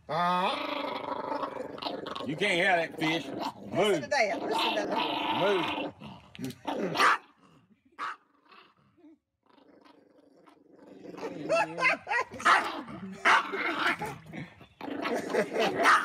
You can't have that fish. Move. Listen to that. Listen to that. Move.